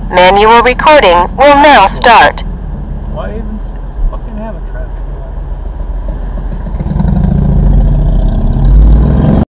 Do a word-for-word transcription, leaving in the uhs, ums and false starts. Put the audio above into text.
Manual recording will now start. Why even fucking have a traffic light?